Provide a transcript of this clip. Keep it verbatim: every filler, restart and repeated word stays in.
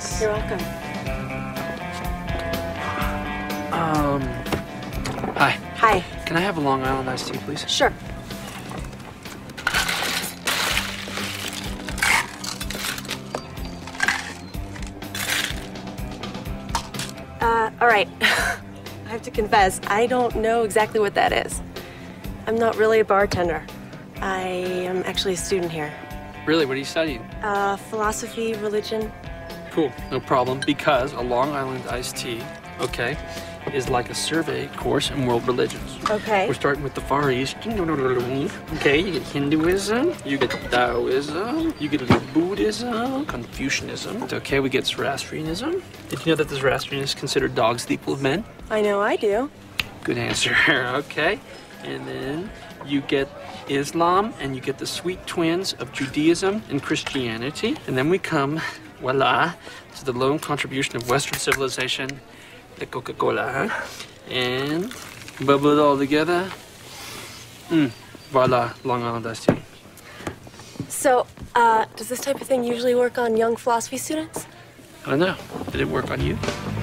Thanks. You're welcome. Um, hi. Hi. Can I have a Long Island iced tea, please? Sure. Uh, all right. I have to confess, I don't know exactly what that is. I'm not really a bartender. I am actually a student here. Really, what are you studying? Uh, philosophy, religion. Cool, no problem, because a Long Island iced tea, okay, is like a survey course in world religions. Okay. We're starting with the Far East. Okay, you get Hinduism, you get Taoism, you get a little Buddhism, Confucianism. Okay, we get Zoroastrianism. Did you know that the Zoroastrians consider dogs the equal of men? I know I do. Good answer. Okay. And then you get Islam, and you get the sweet twins of Judaism and Christianity. And then we come, voila, to the lone contribution of Western civilization, the Coca-Cola. Huh? And bubble it all together. Mm, voila, Long Island iced tea. So, uh, does this type of thing usually work on young philosophy students? I don't know. Did it work on you?